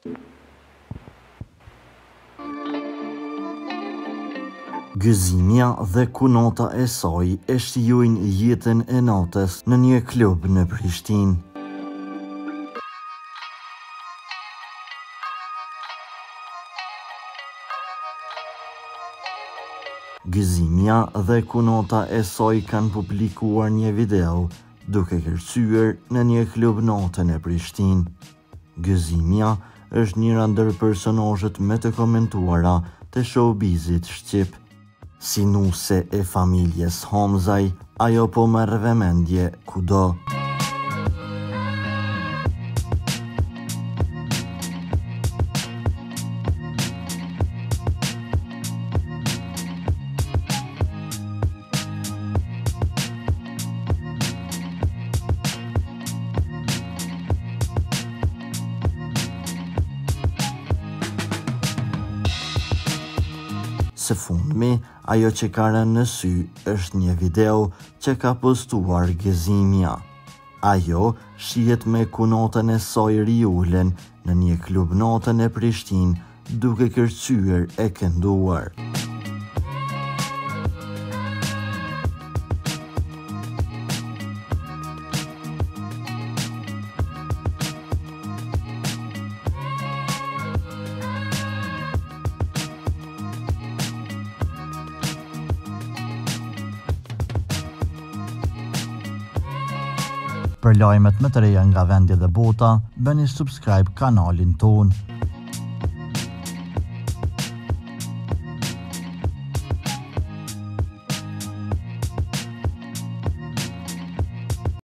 Gëzimja dhe kunata e saj e shijojnë jetën e natës në një klub në Prishtinë. Gëzimja dhe kunata e saj kanë publikuar një video duke kërcyer në një klub natën e Prishtinë. Gëzimja është njëra ndër personazhet më të komentuara të showbizit shqip. Si nuse e familjes Hamzaj, ajo po merr vëmendje kudo. Së fundmi, ajo që ka rënë në sy është një video që ka postuar Gëzimja. Ajo shihet me kunatën e saj riulen në një klub natën e Prishtinë duke kërcyer e kënduar. Për lajmet më të reja nga vendi dhe bota, bëni subscribe kanalin tonë.